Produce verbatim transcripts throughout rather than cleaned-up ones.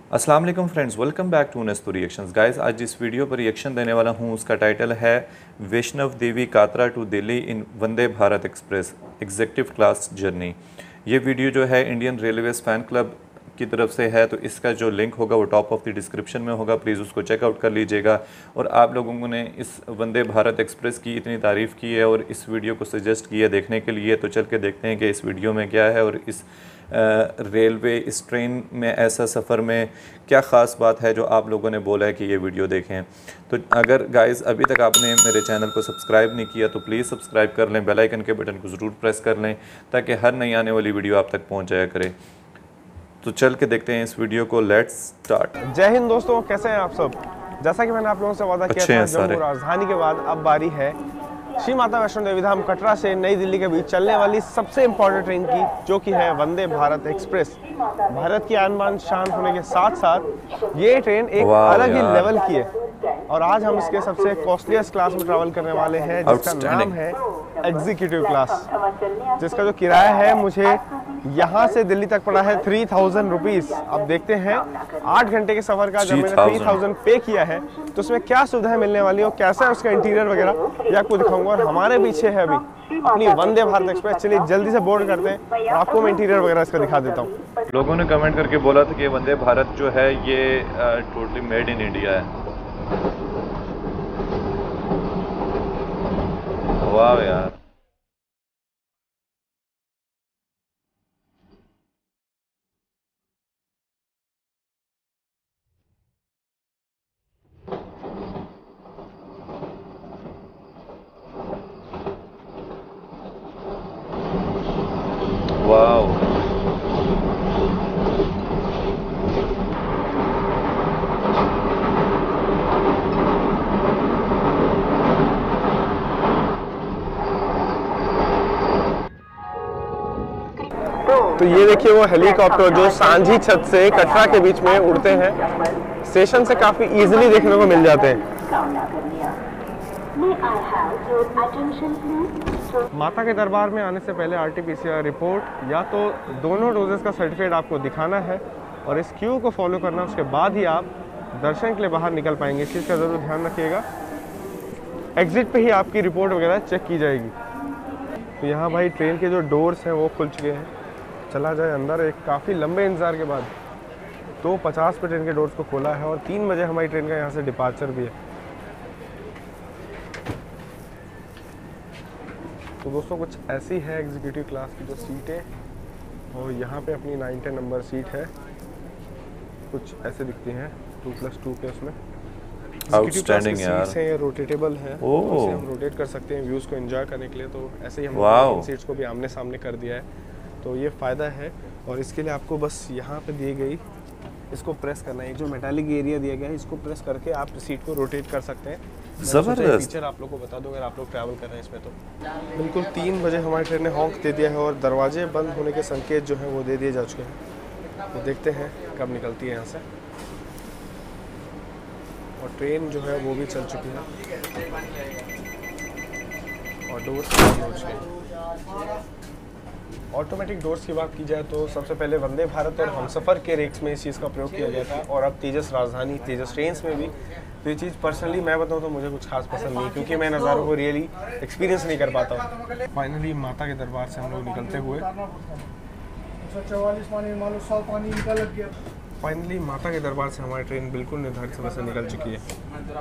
अस्सलाम वालेकुम friends, welcome back to Nesto reactions. Guys, आज जिस वीडियो पर रिएक्शन देने वाला हूँ उसका टाइटल है Vaishno Devi Katra to Delhi in Vande Bharat express executive class journey. ये वीडियो जो है इंडियन रेलवेज़ फ़ैन क्लब की तरफ से है, तो इसका जो लिंक होगा वो टॉप ऑफ द डिस्क्रिप्शन में होगा, प्लीज़ उसको चेकआउट कर लीजिएगा। और आप लोगों ने इस वंदे भारत एक्सप्रेस की इतनी तारीफ़ की है और इस वीडियो को सजेस्ट किया देखने के लिए, तो चल के देखते हैं कि इस वीडियो में क्या है और इस रेलवे इस ट्रेन में ऐसा सफ़र में क्या ख़ास बात है जो आप लोगों ने बोला है कि ये वीडियो देखें। तो अगर गाइस अभी तक आपने मेरे चैनल को सब्सक्राइब नहीं किया तो प्लीज़ सब्सक्राइब कर लें, बेल आइकन के बटन को ज़रूर प्रेस कर लें ताकि हर नई आने वाली वीडियो आप तक पहुंच जाया करे। तो चल के देखते हैं इस वीडियो को, लेट्स स्टार्ट। जय हिंद दोस्तों, कैसे हैं आप सब। जैसा कि मैंने आप लोगों से वादा किया था, जम्मू राजधानी के बाद अब बारी है श्री माता वैष्णो देवी धाम कटरा से नई दिल्ली के बीच चलने वाली सबसे इम्पोर्टेंट ट्रेन की, जो कि है वंदे भारत एक्सप्रेस। भारत की आन बान शान होने के साथ साथ ये ट्रेन एक अलग ही लेवल की है और आज हम इसके सबसे कॉस्टलीस्ट क्लास में ट्रैवल करने वाले हैं, जिसका नाम है एग्जीक्यूटिव क्लास, जिसका जो किराया है मुझे यहाँ से दिल्ली तक पड़ा है थ्री थाउजेंड रुपीज़। अब देखते हैं आठ घंटे के सफर का जब मैंने थ्री थाउजेंड पे किया है तो उसमें क्या सुविधाएं मिलने वाली है और कैसा है उसका इंटीरियर वगैरह ये आपको दिखाऊंगा। और हमारे पीछे है अभी अपनी वंदे भारत एक्सप्रेस। चलिए जल्दी से बोर्ड करते हैं और आपको मैं इंटीरियर वगैरह इसका दिखा देता हूँ। लोगों ने कमेंट करके बोला था कि वंदे भारत जो है ये टोटली मेड इन इंडिया है। वाह यार, वाओ, तो ये देखिए वो हेलीकॉप्टर जो सांझी छत से कटरा के बीच में उड़ते हैं, स्टेशन से काफी इजीली देखने को मिल जाते हैं। माता के दरबार में आने से पहले आरटीपीसीआर रिपोर्ट या तो दोनों डोजेस का सर्टिफिकेट आपको दिखाना है और इस क्यू को फॉलो करना, उसके बाद ही आप दर्शन के लिए बाहर निकल पाएंगे। इस चीज़ का ज़रूर ध्यान रखिएगा। एग्जिट पे ही आपकी रिपोर्ट वगैरह चेक की जाएगी। तो यहाँ भाई ट्रेन के जो डोर्स हैं वो खुल चुके हैं। चला जाए अंदर। एक काफ़ी लंबे इंतज़ार के बाद दो पचास पे ट्रेन के डोर्स को खोला है और तीन बजे हमारी ट्रेन का यहाँ से डिपार्चर भी है। तो दोस्तों कुछ ऐसी है एग्जीक्यूटिव क्लास की जो सीटें, और यहाँ पे अपनी नाइन टेन नंबर सीट है, कुछ ऐसे दिखती हैं टू प्लस टू के उसमें। आउटस्टैंडिंग यार, सीट्स हैं, रोटेटेबल हैं, इसे हम रोटेट कर सकते हैं व्यूज़ को एंजॉय करने के लिए। तो ऐसे ही हमने सीट्स को भी आमने सामने कर दिया है, तो ये फ़ायदा है। और इसके लिए आपको बस यहाँ पे दी गई इसको प्रेस करना है, एक जो मेटालिक एरिया दिया गया है इसको प्रेस करके आप सीट को रोटेट कर सकते हैं। ज़बरदस्त फीचर आप लोग को बता दो अगर आप लोग ट्रैवल कर रहे हैं इसमें। तो बिल्कुल तीन बजे हमारी ट्रेन ने हॉन्क दे दिया है और दरवाजे बंद होने के संकेत जो हैं वो दे दिए जा चुके हैं। तो देखते हैं कब निकलती है यहाँ से। और ट्रेन जो है वो भी चल चुकी है और डोर्स हो चुके हैं। ऑटोमेटिक डोर्स की बात की जाए तो सबसे पहले वंदे भारत और हमसफ़र के रेक्स में इस चीज़ का प्रयोग किया गया था और अब तेजस राजधानी, तेजस ट्रेन्स में भी। तो ये चीज़ पर्सनली मैं बताऊँ तो मुझे कुछ खास पसंद नहीं, क्योंकि मैं नज़ारों को रियली एक्सपीरियंस नहीं कर पाता हूँ। फाइनली माता के दरबार से हम लोग निकलते हुए फाइनली माता के दरबार से हमारी ट्रेन बिल्कुल निर्धारित समय से निकल चुकी है।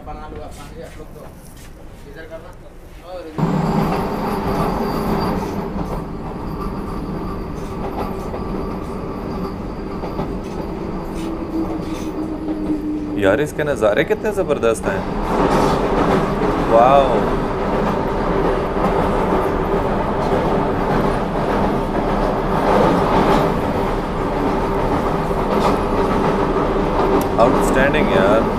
यार इसके नज़ारे कितने ज़बरदस्त हैं। वाओ, आउटस्टैंडिंग यार।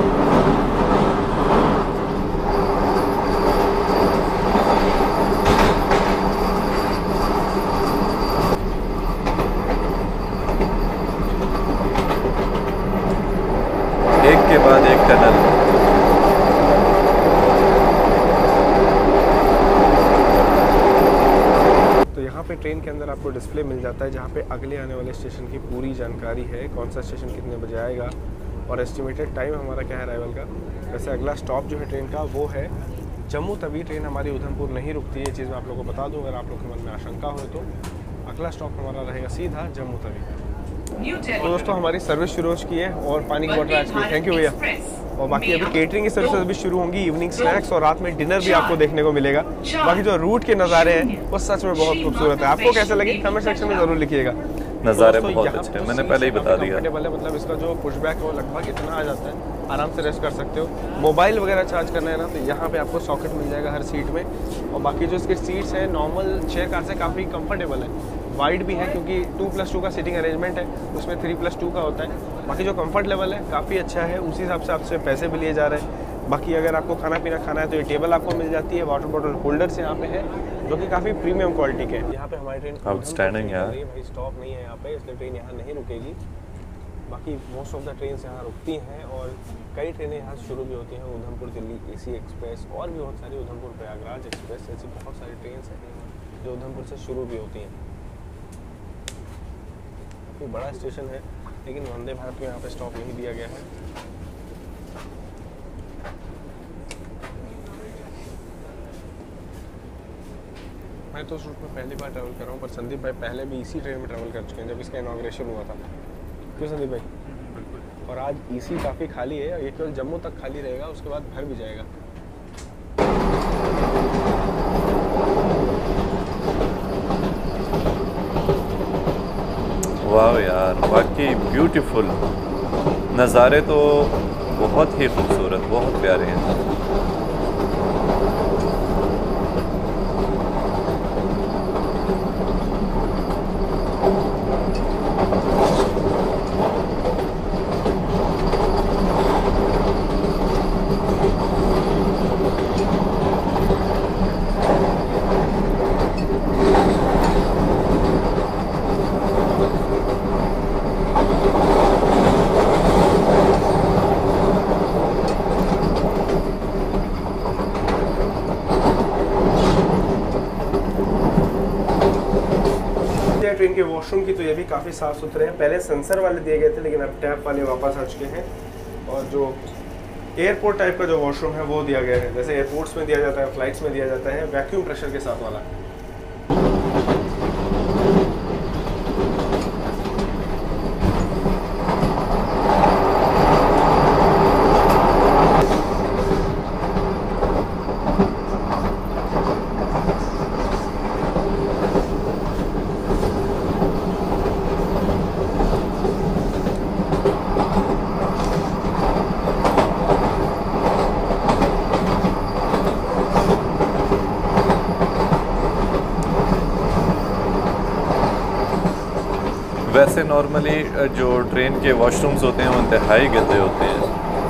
एक के बाद एक टनल। तो यहाँ पे ट्रेन के अंदर अंदर आपको डिस्प्ले मिल जाता है जहाँ पे अगले आने वाले स्टेशन की पूरी जानकारी है, कौन सा स्टेशन कितने बजे आएगा और एस्टिमेटेड टाइम हमारा क्या है अराइवल का। वैसे अगला स्टॉप जो है ट्रेन का वो है जम्मू तवी। ट्रेन हमारी उधमपुर नहीं रुकती है, ये चीज़ मैं आप लोगों को बता दूँ, अगर आप लोग के मन में आशंका हो तो। अगला स्टॉप हमारा रहेगा सीधा जम्मू तवी। तो दोस्तों हमारी सर्विस शुरू हो चुकी है और पानी की बोतल आ चुकी है। थैंक यू भैया। और बाकी अभी केटरिंग की सर्विस भी शुरू होंगी, इवनिंग स्नैक्स और रात में डिनर भी आपको देखने को मिलेगा। बाकी जो रूट के नज़ारे हैं वो सच में बहुत खूबसूरत है। आपको कैसे लगे कमेंट सेक्शन में ज़रूर लिखिएगा। नज़ारे बहुत अच्छे हैं, मैंने पहले ही बता दिया। मतलब इसका जो पुशबैक है वो लगभग इतना आ जाता है, आराम से रेस्ट कर सकते हो। मोबाइल वगैरह चार्ज करना है ना तो यहाँ पे आपको सॉकेट मिल जाएगा हर सीट में। और बाकी जो इसके सीट्स हैं नॉर्मल चेयर कार से काफ़ी कंफर्टेबल है, वाइड भी है क्योंकि टू प्लस टू का सीटिंग अरेंजमेंट है, उसमें थ्री प्लस टू का होता है। बाकी जो कंफर्ट लेवल है काफ़ी अच्छा है, उसी हिसाब से आपसे पैसे भी लिए जा रहे हैं। बाकी अगर आपको खाना पीना खाना है तो ये टेबल आपको मिल जाती है, वाटर बॉटल होल्डर्स यहाँ पे है जो कि काफ़ी प्रीमियम क्वालिटी के हैं। यहाँ पे हमारी ट्रेन आउटस्टैंडिंग है भाई, स्टॉप नहीं है यहाँ पे, इसलिए ट्रेन यहाँ नहीं रुकेगी। बाकी मोस्ट ऑफ द ट्रेन यहाँ रुकती हैं और कई ट्रेनें यहाँ शुरू भी होती हैं, उधमपुर दिल्ली एसी एक्सप्रेस और भी बहुत सारी, उधमपुर प्रयागराज एक्सप्रेस, ऐसी बहुत सारी ट्रेन हैं जो उधमपुर से शुरू भी होती हैं। काफ़ी बड़ा स्टेशन है लेकिन वंदे भारत को यहाँ पे स्टॉप नहीं दिया गया है। मैं तो उस रूट में पहली बार ट्रैवल कर रहा हूँ, पर संदीप भाई पहले भी इसी ट्रेन में ट्रैवल कर चुके हैं जब इसका इनॉग्रेशन हुआ था। क्यों संदीप भाई? बिल्कुल। और आज इसी काफ़ी खाली है, ये केवल जम्मू तक खाली रहेगा, उसके बाद भर भी जाएगा। वाह यार, वाकई ब्यूटीफुल नज़ारे तो बहुत ही खूबसूरत, बहुत प्यारे हैं। ट्रेन के वॉशरूम की तो ये भी काफ़ी साफ़ सुथरे हैं। पहले सेंसर वाले दिए गए थे लेकिन अब टैप वाले वापस आ चुके हैं। और जो एयरपोर्ट टाइप का जो वॉशरूम है वो दिया गया है, जैसे एयरपोर्ट्स में दिया जाता है, फ्लाइट्स में दिया जाता है, वैक्यूम प्रेशर के साथ वाला। वैसे नॉर्मली जो ट्रेन के वॉशरूम्स होते हैं वो इंतहाई गंदे होते हैं।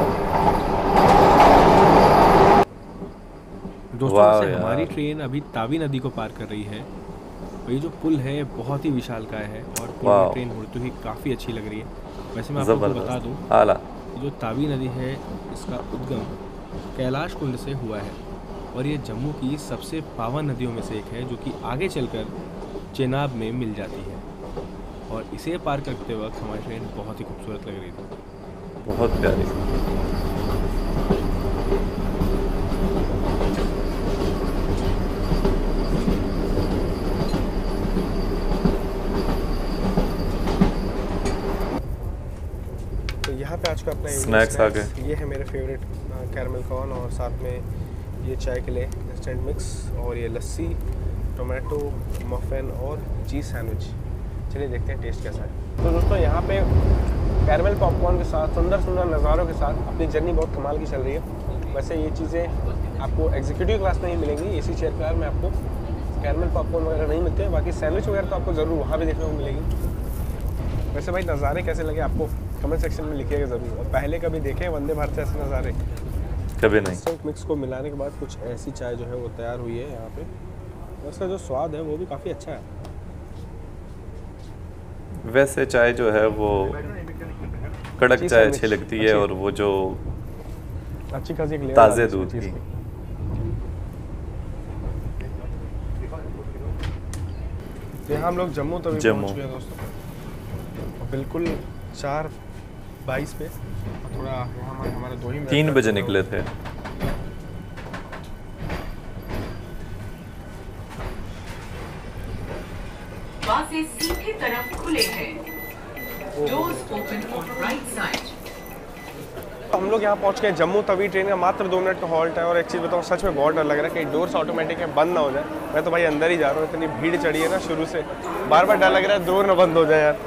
दोस्तों वैसे हमारी ट्रेन अभी तावी नदी को पार कर रही है और ये जो पुल है बहुत ही विशालकाय है और पुल में ट्रेन उड़ती हुई काफ़ी अच्छी लग रही है। वैसे मैं आपको बता दूं, आला जो तावी नदी है इसका उद्गम कैलाश कुंड से हुआ है और ये जम्मू की सबसे पावन नदियों में से एक है जो कि आगे चलकर चेनाब में मिल जाती है। और इसे पार करते वक्त हमारी ट्रेन बहुत ही खूबसूरत लग रही थी, बहुत प्यारी। तो यहाँ पे आज का अपना स्नैक्स आ गए। ये है मेरे फेवरेट कैरमल कॉर्न और साथ में ये चाय के लिए इंस्टेंट मिक्स और ये लस्सी, टोमेटो मफिन और चीज़ सैंडविच। चलिए देखते हैं टेस्ट कैसा है। तो दोस्तों यहाँ पे कैरमल पॉपकॉर्न के साथ सुंदर सुंदर नज़ारों के साथ अपनी जर्नी बहुत कमाल की चल रही है। वैसे ये चीज़ें आपको एग्जीक्यूटिव क्लास में ही मिलेंगी, एसी चेयर कार में आपको कैरमल पॉपकॉर्न वगैरह नहीं मिलते हैं। बाकी सैंडविच वगैरह तो आपको ज़रूर वहाँ भी देखने को मिलेगी। वैसे भाई नज़ारे कैसे लगे आपको कमेंट सेक्शन में लिखिएगा ज़रूर। और पहले कभी देखे वंदे भारत से ऐसे नज़ारे? कभी नहीं। इंस्टेंट मिक्स को मिलाने के बाद कुछ ऐसी चाय जो है वो तैयार हुई है यहाँ पे। उसका जो स्वाद है वो भी काफ़ी अच्छा है। वैसे चाय जो है वो कड़क चाय अच्छी लगती है और वो जो अच्छी खासी ताज़े दूध की। यहाँ हम लोग जम्मू तवी पहुँच गए दोस्तों, बिल्कुल चार बाईस पे। थोड़ा यहाँ हमारे दो ही तीन बजे निकले थे। दरवाजे सीधी तरफ खुले हैं। Doors open on right side. हम लोग यहाँ पहुँच गए जम्मू तवी। ट्रेन का मात्र दो मिनट का हॉल्ट है। और एक चीज़ बताऊँ, सच में बहुत डर लग रहा है कि डोर्स ऑटोमेटिक है, बंद ना हो जाए। मैं तो भाई अंदर ही जा रहा हूँ, इतनी भीड़ चढ़ी है ना शुरू से, बार बार डर लग रहा है डोर ना बंद हो जाए यार।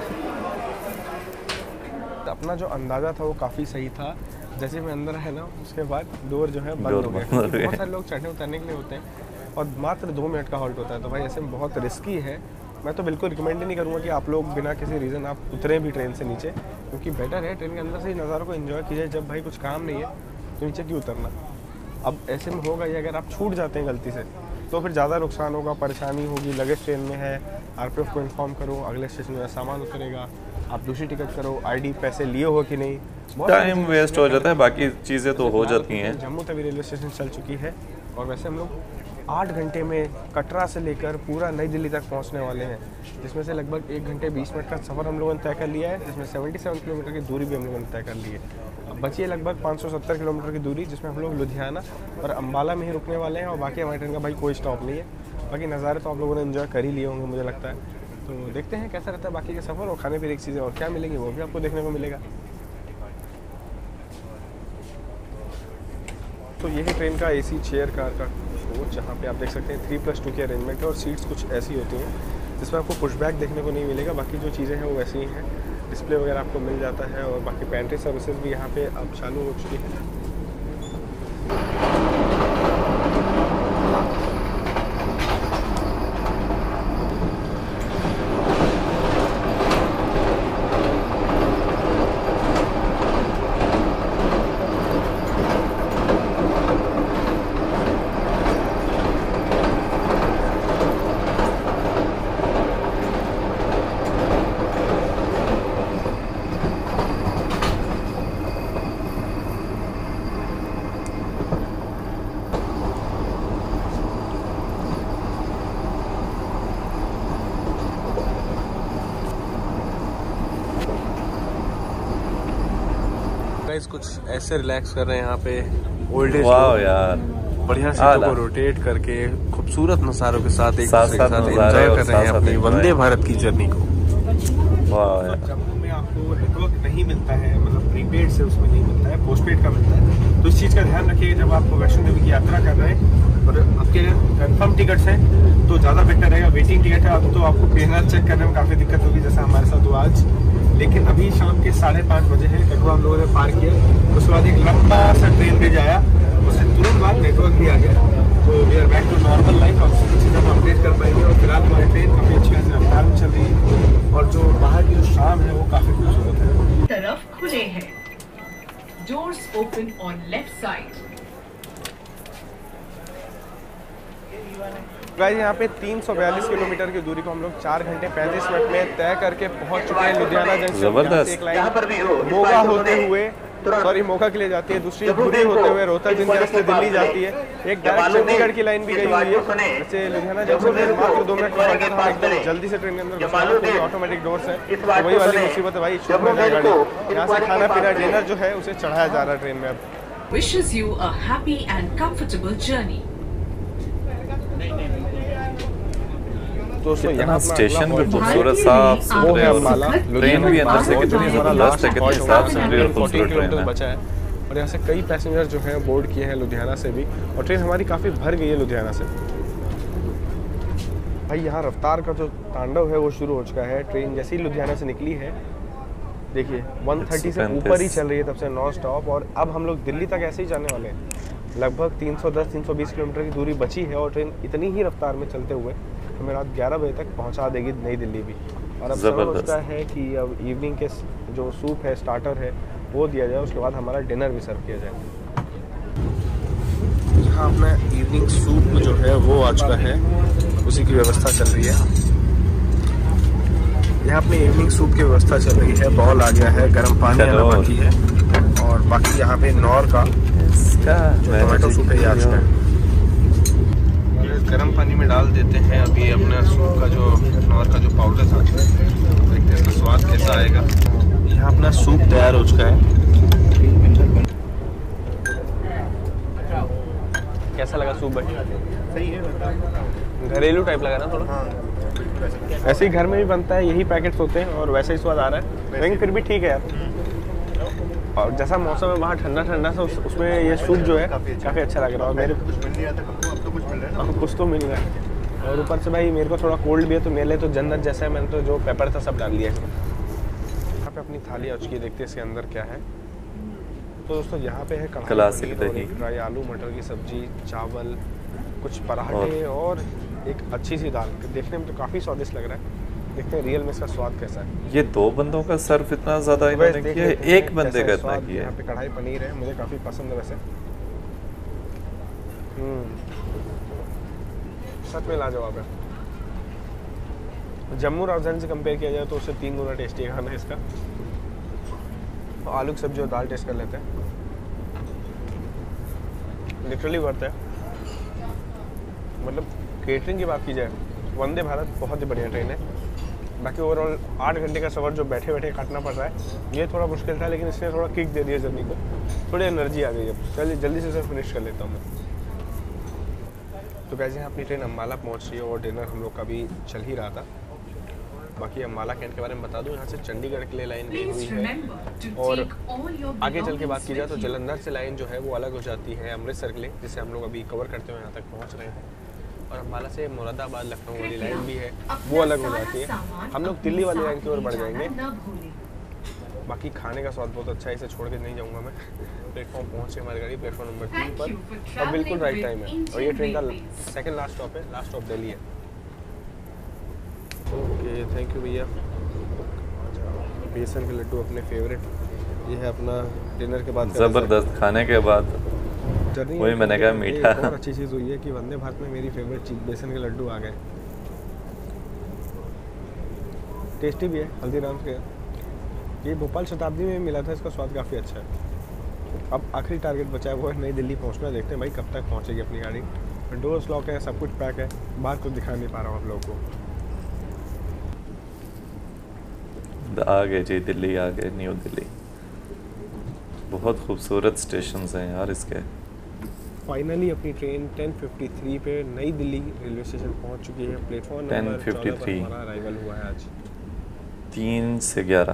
अपना जो अंदाज़ा था वो काफ़ी सही था। जैसे मैं अंदर है ना, उसके बाद डोर जो है बंद हो गए। बहुत सारे लोग चढ़ने उतरने के लिए होते हैं और मात्र दो मिनट का हॉल्ट होता है, तो भाई ऐसे में बहुत रिस्की है। मैं तो बिल्कुल रिकमेंड ही नहीं करूँगा कि आप लोग बिना किसी रीज़न आप उतरें भी ट्रेन से नीचे, क्योंकि बेटर है ट्रेन के अंदर से ही नज़ारों को एंजॉय कीजिए। जब भाई कुछ काम नहीं है तो नीचे क्यों उतरना। अब ऐसे में होगा ये, अगर आप छूट जाते हैं गलती से तो फिर ज़्यादा नुकसान होगा, परेशानी होगी। लगेज ट्रेन में है, आरपीएफ को इन्फॉर्म करो, अगले स्टेशन में सामान उतरेगा, आप दूसरी टिकट करो, आईडी पैसे लिए हो कि नहीं, टाइम वेस्ट हो जाता है, बाकी चीज़ें तो हो जाती हैं। जम्मू तवी रेलवे स्टेशन चल चुकी है और वैसे हम लोग आठ घंटे में कटरा से लेकर पूरा नई दिल्ली तक पहुंचने वाले हैं, जिसमें से लगभग एक घंटे बीस मिनट का सफ़र हम लोगों ने तय कर लिया है, जिसमें सतहत्तर किलोमीटर की दूरी भी हम लोगों ने तय कर ली है। अब बची है लगभग पाँच सौ सत्तर किलोमीटर की दूरी, जिसमें हम लोग लुधियाना और अम्बाला में ही रुकने वाले हैं। और बाकी हमारी ट्रेन का भाई कोई स्टॉप नहीं है। बाकी नज़ारे तो आप लोगों ने एंजॉय कर ही लिए होंगे मुझे लगता है। तो देखते हैं कैसा रहता है बाकी का सफ़र, और खाने पीने की चीज़ें और क्या मिलेंगी वो भी आपको देखने को मिलेगा। तो यही ट्रेन का एसी चेयर कार का कोच, जहाँ पे आप देख सकते हैं थ्री प्लस टू की अरेंजमेंट है और सीट्स कुछ ऐसी होती हैं जिसमें आपको पुशबैक देखने को नहीं मिलेगा। बाकी जो चीज़ें हैं वो वैसी ही हैं, डिस्प्ले वगैरह आपको मिल जाता है। और बाकी पेंट्री सर्विसेज भी यहाँ पे अब चालू हो चुकी है। कुछ ऐसे रिलैक्स कर रहे हैं यहाँ पे ओल्ड एज वाह यार, बढ़िया सीटों को रोटेट करके खूबसूरत नज़ारों के साथ एक दूसरे के साथ एंजॉय कर रहे हैं अपनी वंदे भारत की जर्नी को। वाह यार, जम्मू में आपको नेटवर्क नहीं मिलता है, मतलब प्रीपेड से उसमें नहीं मिलता है, पोस्टपेड का मिलता है। तो इस चीज़ का ध्यान रखिए जब आप वैष्णो देवी की यात्रा कर रहे हैं। और आपके कंफर्म टिकट्स हैं तो ज़्यादा बेटर रहेगा। वेटिंग टिकट है अब तो आपको पीएनआर चेक करने में काफ़ी दिक्कत होगी, जैसा हमारे साथ हुआ आज। लेकिन अभी शाम के साढ़े पाँच बजे है, कटवा हम लोगों ने पार किया। उसके बाद एक लंबा सा ट्रेन ब्रिज आया, उससे तुरंत बाद नेटवर्क भी आ गया। तो we are back to normal life. और चीज़ें हम अपडेट कर पाएंगे। और फिलहाल हमारी ट्रेन काफ़ी अच्छी खासी रफ्तार में चल रही है और जो बाहर की जो शाम है वो काफ़ी खूबसूरत है। तरफ खुले हैं। Doors open on left side. Guys यहाँ पे तीन सौ बयालीस किलोमीटर की दूरी को हम लोग चार घंटे पैंतीस मिनट में तय करके पहुँच चुके हैं लुधियाना जंक्शन। जबरदस्त। एक लाइन मोगा होते हुए, सॉरी मोगा के लिए जाती है, दूसरी धुरी होते हुए रोहतक जिनके से दिल्ली जाती है। एक डायरेक्ट चंडीगढ़ की लाइन भी गई हुई है। जैसे लुधियाना जंक्शन में मात्र दो मिनट का हम एकदम जल्दी से ट्रेन के अंदर घुस, ऑटोमेटिक डोर्स है। तो वही वाली मुसीबत है भाई, छूट में जाए गाड़ी। यहाँ से खाना पीना डिनर जो है उसे चढ़ाया जा रहा है ट्रेन में अब। Wishes you a happy and comfortable journey. दोस्तों यहाँ स्टेशन भी खूबसूरत, साफ सुथरे, ट्रेन भी अंदर से कितनी जबरदस्त है, कितनी साफ सुथरी और खूबसूरत ट्रेन है। बचा है और यहाँ से कई पैसेंजर जो हैं बोर्ड किए हैं लुधियाना से भी। और ट्रेन हमारी काफ़ी भर गई है लुधियाना से। भाई यहाँ रफ्तार का जो तांडव है वो शुरू हो चुका है। ट्रेन जैसे ही लुधियाना से निकली है, देखिए एक सौ तीस से ऊपर ही चल रही है तब से नॉन स्टॉप। और अब हम लोग दिल्ली तक ऐसे ही जाने वाले हैं। लगभग तीन सौ दस तीन सौ बीस किलोमीटर की दूरी बची है और ट्रेन इतनी ही रफ्तार में चलते हुए हमें रात ग्यारह बजे तक पहुंचा देगी नई दिल्ली भी। और अब समय होता है कि अब इवनिंग के जो सूप है, स्टार्टर है, वो दिया जाए। उसके बाद हमारा डिनर भी सर्व किया जाए। जहाँ अपना इवनिंग सूप जो है वो आ चुका है, उसी की व्यवस्था चल रही है। यहाँ अपनी इवनिंग सूप की व्यवस्था चल रही है। बॉल आ गया है, गर्म पानी आना बाकी है। और बाकी यहाँ पे नौर का जो टोमेटो सूप है ये आ चुका है। गर्म पानी में डाल देते हैं अभी अपना सूप का जो फ्लावर का जो पाउडर था, देखते हैं इसका स्वाद कैसा आएगा। यहाँ अपना सूप तैयार हो चुका है। कैसा लगा सूप भाई? सही है, घरेलू टाइप लगा ना थोड़ा। हाँ। ऐसे ही घर में भी बनता है, यही पैकेट्स होते हैं और वैसा ही स्वाद आ रहा है, लेकिन फिर भी ठीक है यार। और जैसा मौसम है वहाँ ठंडा ठंडा सा, उस, उसमें ये सूप जो है काफ़ी अच्छा लग रहा है। और मेरे कुछ मिल नहीं रहा था, अब तो कुछ मिल रहा है ना। हाँ, कुछ तो मिल रहा है। और ऊपर से भाई मेरे को थोड़ा कोल्ड भी है, तो मेरे लिए तो जन्नत जैसा है। मैंने तो जो पेपर था सब डाल दिया है। यहाँ पे अपनी थाली आ चुकी है, देखते हैं इसके अंदर क्या है। तो दोस्तों यहाँ पे है कढ़ाई क्लासिक पनीर और दही, एक ड्राई आलू मटर की सब्जी, चावल, कुछ पराठे और एक अच्छी सी दाल। देखने में तो काफ़ी स्वादिष्ट लग रहा है। देखते हैं रियल में इसका स्वाद कैसा है। ये दो बंदों का सर्व इतना ज़्यादा इन्होंने किया है, एक बंदे का इतना किया यहाँ है। पे कढ़ाई पनीर है, मुझे काफ़ी पसंद है वैसे। हम्म, सच में लाजवाब है। जम्मू राजधानी से कंपेयर किया जाए तो उससे तीन गुना टेस्टी है खाना इसका। तो आलू की सब्जी और दाल टेस्ट कर लेते हैं। लिटरली वर्थ है। मतलब केटरिंग की बात की जाए, वंदे भारत बहुत ही बढ़िया ट्रेन है। बाकी ओवरऑल आठ घंटे का सफ़र जो बैठे बैठे काटना पड़ रहा है, ये थोड़ा मुश्किल था, लेकिन इसने थोड़ा किक दे दिया जर्नी को, थोड़ी एनर्जी आ गई है। चलिए जल्दी से इसे फिनिश कर लेता हूँ मैं। तो कैसे यहाँ अपनी ट्रेन अम्बाला पहुँच रही है और डिनर हम लोग का भी चल ही रहा था। बाकी अम्बाला कैंट के बारे में बता दूँ, यहाँ से चंडीगढ़ के लिए लाइन दी हुई है। और आगे चल के बात की जाए तो जलंधर से लाइन जो है वो अलग हो जाती है अमृतसर के लिए, जिसे हम लोग अभी कवर करते हुए यहाँ तक पहुँच रहे हैं। और अम्बाला से मुरादाबाद लखनऊ वाली लाइन भी है, वो अलग हो जाती है। हम लोग दिल्ली वाली लाइन की ओर बढ़ जाएंगे। बाकी खाने का स्वाद बहुत अच्छा है, इसे छोड़ के नहीं जाऊंगा मैं। प्लेटफॉर्म पहुंचे हमारी गाड़ी, प्लेटफॉर्म नंबर तीन पर, और बिल्कुल राइट टाइम है। और ये ट्रेन का सेकंड लास्ट स्टॉप है, लास्ट स्टॉप दिल्ली है। ओके, थैंक यू भैया। बेसन के लड्डू अपने फेवरेट। ये है अपना डिनर के बाद ज़बरदस्त खाने के बाद जर्नी। वही मैंने कहा मीठा। एक और अच्छी चीज़ हुई है कि वंदे भारत में मेरी फेवरेट चीज़ बेसन के लड्डू आ गए। टेस्टी भी है, हल्दीराम्स के। ये भोपाल शताब्दी में मिला था, इसका स्वाद काफ़ी अच्छा है। अब आखिरी टारगेट बचा है, वो है नई दिल्ली पहुंचना। देखते हैं भाई कब तक पहुंचेगी अपनी गाड़ी। डोर्स लॉक है, सब कुछ पैक है, बाहर कुछ दिखा नहीं पा रहा हूँ आप लोगों को। आ गए जी, दिल्ली आ गए, न्यू दिल्ली। बहुत खूबसूरत स्टेशन हैं यार इसके। फाइनली अपनी ट्रेन टेन फिफ्टी थ्री पे नई दिल्ली रेलवे स्टेशन पहुंच चुकी है। प्लेटफॉर्म नंबर चौदह पर हमारा अराइवल हुआ है आज तीन से ग्यारह।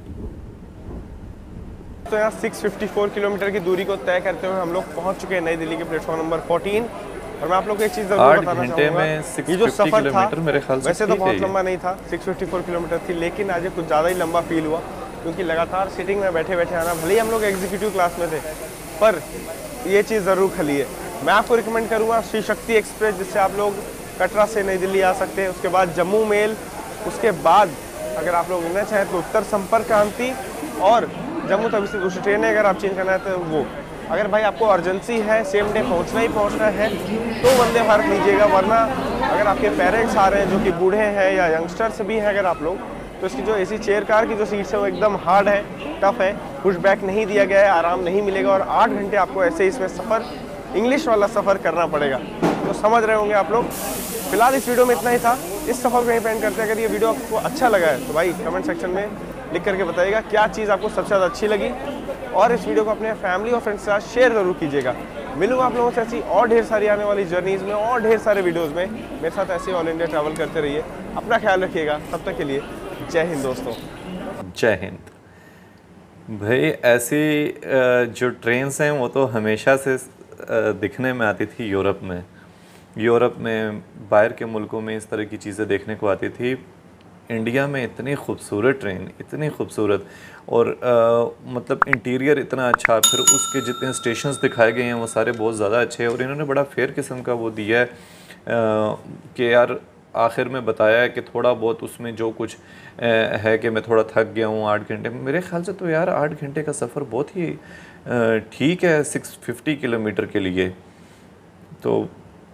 तो यहाँ छह सौ चौवन किलोमीटर की दूरी को तय करते हुए हम लोग पहुंच चुके हैं नई दिल्ली के प्लेटफॉर्म नंबर चौदह। और मैं आप लोग को एक चीज़ जरूर बताना चाहूँगा, ये जो सफ़र था मेरे ख्याल से वैसे तो बहुत लंबा नहीं था, छह सौ चौवन किलोमीटर थी, लेकिन आज कुछ ज़्यादा ही लंबा फील हुआ, क्योंकि लगातार सीटिंग में बैठे बैठे आना। भले ही हम लोग एग्जीक्यूटिव क्लास में थे, पर ये चीज़ ज़रूर खली है। मैं आपको रिकमेंड करूँगा श्री शक्ति एक्सप्रेस, जिससे आप लोग कटरा से नई दिल्ली आ सकते हैं। उसके बाद जम्मू मेल, उसके बाद अगर आप लोग लेना चाहें तो उत्तर संपर्क क्रांति, और जम्मू तभी से दूसरी ट्रेन है अगर आप चेंज करना है तो वो। अगर भाई आपको अर्जेंसी है, सेम डे पहुंचना ही पहुंचना है, तो वंदे भारत लीजिएगा। वरना अगर आपके पेरेंट्स आ रहे हैं जो कि बूढ़े हैं या यंगस्टर्स भी हैं अगर आप लोग, तो इसकी जो एसी चेयर कार की जो सीट्स है वो एकदम हार्ड है, टफ है, पुश बैक नहीं दिया गया है, आराम नहीं मिलेगा। और आठ घंटे आपको ऐसे इसमें सफ़र, इंग्लिश वाला सफ़र करना पड़ेगा। तो समझ रहे होंगे आप लोग। फिलहाल इस वीडियो में इतना ही था। इस सफ़र को यहीं पेंड करते हैं। अगर ये वीडियो आपको अच्छा लगा है तो भाई कमेंट सेक्शन में लिख करके बताइएगा क्या चीज़ आपको सबसे ज़्यादा अच्छी लगी, और इस वीडियो को अपने फैमिली और फ्रेंड्स के साथ शेयर ज़रूर कीजिएगा। मिलूंगा आप लोगों से ऐसी और ढेर सारी आने वाली जर्नीज़ में और ढेर सारे वीडियोज़ में। मेरे साथ ऐसे ऑल इंडिया ट्रैवल करते रहिए, अपना ख्याल रखिएगा। तब तक के लिए जय हिंद दोस्तों। जय हिंद। भाई ऐसी जो ट्रेन्स हैं वो तो हमेशा से दिखने में आती थी यूरोप में। यूरोप में, बाहर के मुल्कों में इस तरह की चीज़ें देखने को आती थी। इंडिया में इतनी खूबसूरत ट्रेन, इतनी खूबसूरत, और आ, मतलब इंटीरियर इतना अच्छा, फिर उसके जितने स्टेशंस दिखाए गए हैं वो सारे बहुत ज़्यादा अच्छे हैं। और इन्होंने बड़ा फेयर किस्म का वो दिया है कि यार आखिर में बताया है कि थोड़ा बहुत उसमें जो कुछ आ, है कि मैं थोड़ा थक गया हूँ आठ घंटे में। मेरे ख्याल से तो यार आठ घंटे का सफ़र बहुत ही ठीक है सिक्स फिफ्टी किलोमीटर के लिए। तो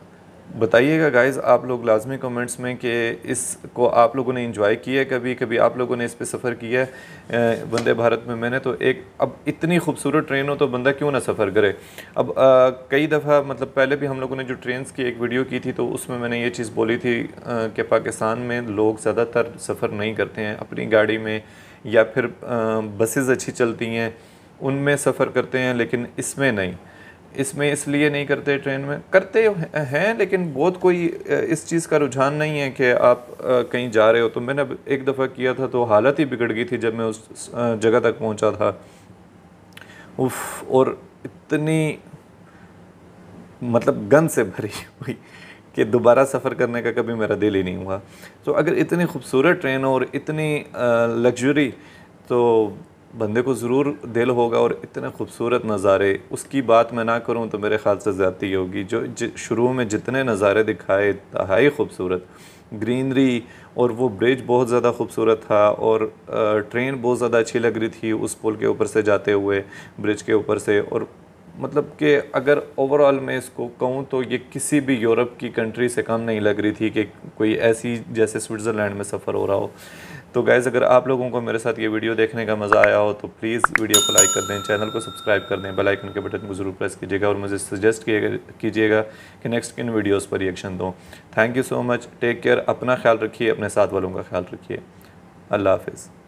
बताइएगा गाइज़ आप लोग लाजमी कमेंट्स में कि इसको आप लोगों ने एंजॉय किया है, कभी कभी आप लोगों ने इस पे सफ़र किया है वंदे भारत में। मैंने तो एक, अब इतनी खूबसूरत ट्रेन हो तो बंदा क्यों ना सफ़र करे। अब आ, कई दफ़ा मतलब पहले भी हम लोगों ने जो ट्रेन्स की एक वीडियो की थी तो उसमें मैंने ये चीज़ बोली थी कि पाकिस्तान में लोग ज़्यादातर सफ़र नहीं करते हैं अपनी गाड़ी में, या फिर बसेज़ अच्छी चलती हैं उनमें सफ़र करते हैं, लेकिन इसमें नहीं। इसमें इसलिए नहीं करते, ट्रेन में करते हैं लेकिन बहुत कोई इस चीज़ का रुझान नहीं है कि आप कहीं जा रहे हो। तो मैंने एक दफ़ा किया था तो हालत ही बिगड़ गई थी जब मैं उस जगह तक पहुंचा था। उफ, और इतनी मतलब गंद से भरी हुई कि दोबारा सफ़र करने का कभी मेरा दिल ही नहीं हुआ। तो अगर इतनी खूबसूरत ट्रेन और इतनी लग्जरी तो बंदे को ज़रूर दिल होगा। और इतने खूबसूरत नज़ारे, उसकी बात मैं ना करूं तो मेरे ख्याल से ज़्यादती होगी। जो शुरू में जितने नज़ारे दिखाए इंतहाई खूबसूरत, ग्रीनरी, और वो ब्रिज बहुत ज़्यादा खूबसूरत था, और ट्रेन बहुत ज़्यादा अच्छी लग रही थी उस पुल के ऊपर से जाते हुए, ब्रिज के ऊपर से। और मतलब कि अगर ओवरऑल मैं इसको कहूँ तो ये किसी भी यूरोप की कंट्री से कम नहीं लग रही थी कि कोई ऐसी जैसे स्विट्ज़रलैंड में सफ़र हो रहा हो। तो गाइज़ अगर आप लोगों को मेरे साथ ये वीडियो देखने का मज़ा आया हो तो प्लीज़ वीडियो को लाइक कर दें, चैनल को सब्सक्राइब कर दें, बेल आइकन के बटन को ज़रूर प्रेस कीजिएगा, और मुझे सजेस्ट कीजिएगा कि नेक्स्ट किन वीडियोज़ पर रिएक्शन दूँ। Thank you so much, take care, अपना ख्याल रखिए, अपने साथ वालों का ख्याल रखिए। अल्लाह हाफिज़।